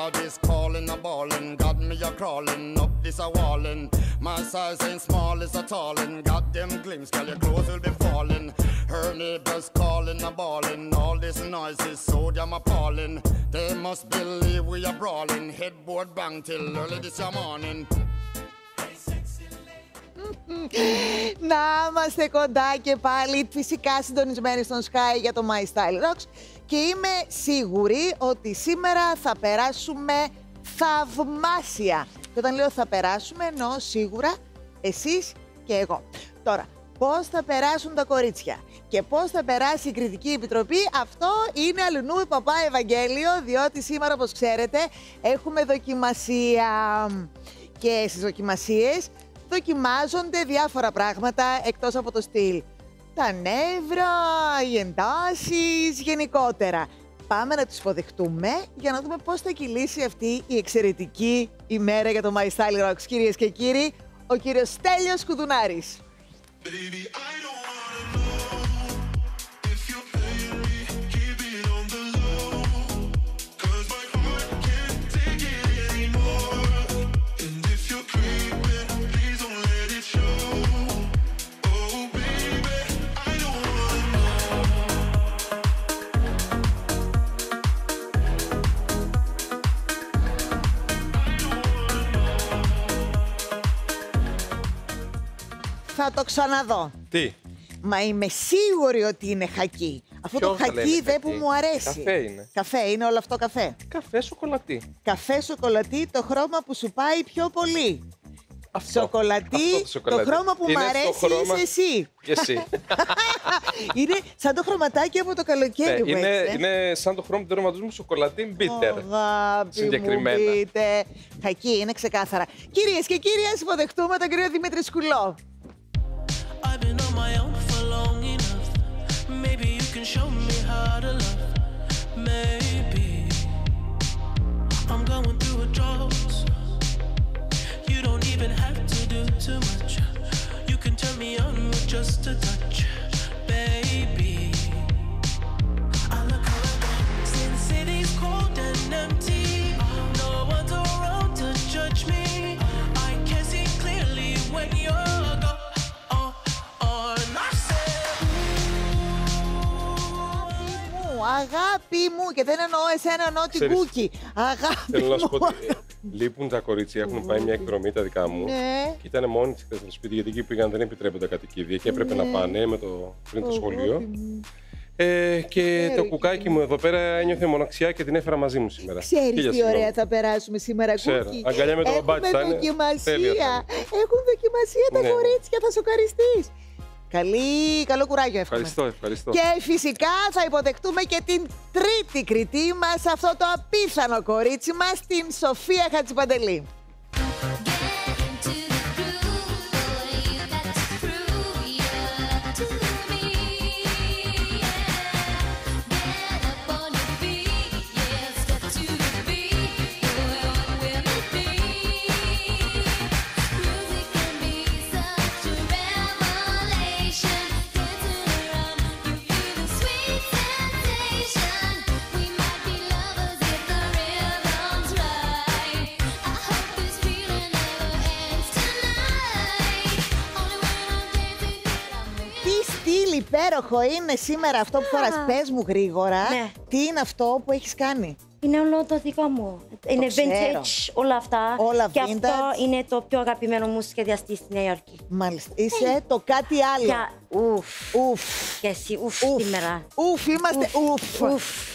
Everybody's calling a ballin', got me a crawling up this a wallin'. My size ain't small, it's a tallin'. Got them glimpse, girl, your clothes will be falling. Her neighbors calling a ballin'. All this noise is so damn appalling. They must believe we are brawling. Headboard bang till early this morning. Να είμαστε κοντά και πάλι, φυσικά συντονισμένοι στον Sky για το My Style Rocks, και είμαι σίγουρη ότι σήμερα θα περάσουμε θαυμάσια. Και όταν λέω θα περάσουμε, εννοώ σίγουρα εσείς και εγώ. Τώρα, πώς θα περάσουν τα κορίτσια και πώς θα περάσει η Κριτική Επιτροπή, αυτό είναι αλλουνού η παπά Ευαγγέλιο, διότι σήμερα, όπως ξέρετε, έχουμε δοκιμασία. Και στις δοκιμασίες δοκιμάζονται διάφορα πράγματα εκτός από το στυλ. Τα νεύρα, οι εντάσεις, γενικότερα. Πάμε να τις υποδεχτούμε για να δούμε πώς θα κυλήσει αυτή η εξαιρετική ημέρα για το My Style Rocks. Κυρίες και κύριοι, ο κύριος Στέλιος Κουδουνάρης. Θα το ξαναδώ. Τι? Μα είμαι σίγουρη ότι είναι χακί. Αυτό το χακί δε που μου αρέσει. Καφέ είναι. Καφέ είναι όλο αυτό καφέ. Καφέ σοκολατί. Καφέ σοκολατί, το χρώμα που σου πάει πιο πολύ. Αυτό. Σοκολατί, το χρώμα που μου αρέσει χρώμα... είσαι εσύ. Και εσύ. Είναι σαν το χρωματάκι από το καλοκαίρι. Ναι, είναι σαν το χρώμα του τερματισμού σοκολατί μπίτερ. Συγκεκριμένα. Χακί, είναι ξεκάθαρα. Κυρίες και κύριοι, ας υποδεχτούμε τον κύριο Δημήτρη Σκουλό. I've been on my own for long enough. Maybe you can show me how to love. Maybe I'm going through a drought. You don't even have to do too much. You can turn me on with just a touch, baby. I look around, since the city's cold and empty. No one's around to judge me. I can see clearly when you're αγάπη μου, και δεν εννοώ εσένα, εννοώ την Κούκι. Αγάπη θέλω να σου πω μου. ότι λείπουν τα κορίτσια, έχουν πάει μια εκδρομή τα δικά μου. Ναι. Και ήταν μόνοι της στο σπίτι, γιατί εκεί πήγαν δεν επιτρέπονται κατοικίδια και έπρεπε να πάνε πριν το σχολείο. Και το κουκάκι μου εδώ πέρα ένιωθε μοναξιά και την έφερα μαζί μου σήμερα. Ξέρεις τι ωραία θα περάσουμε σήμερα, Κούκι. Αγκαλιά με το μπαμπάτσι θα είναι. Έχουν δοκιμασία τα κορίτσια, θα σοκαριστείς. Καλό κουράγιο, εύχομαι. Ευχαριστώ. Και φυσικά θα υποδεχτούμε και την τρίτη κριτή μας, αυτό το απίθανο κορίτσι μας, την Σοφία Χατζηπαντελή. Υπέροχο είναι σήμερα αυτό που φοράς. Πες μου γρήγορα, ναι. Τι είναι αυτό που έχεις κάνει. Είναι όλο το δικό μου. Είναι vintage όλα αυτά. Όλα και vintage. αυτό είναι το πιο αγαπημένο μου σχεδιαστή στη Νέα Υόρκη. Μάλιστα. Είσαι το κάτι άλλο. Ουφ. Και εσύ, ουφ σήμερα. Ουφ, είμαστε ουφ.